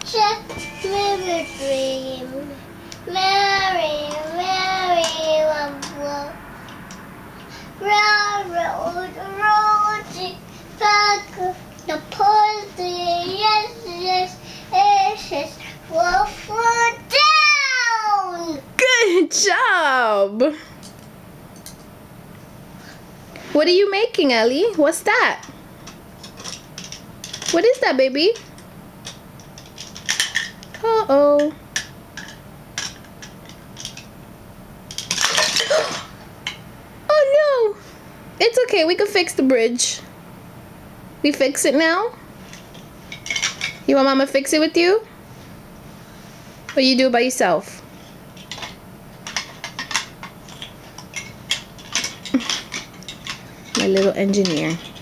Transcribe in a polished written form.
Just Mary dream. Mary, Mary, love. Railroad, road, back the pussy, yes, yes, yes, yes, fall down. Good job. What are you making, Ellie? What's that? What is that, baby? Uh-oh. Oh no! It's okay, we can fix the bridge. We fix it now? You want Mama to fix it with you? Or you do it by yourself? My little engineer.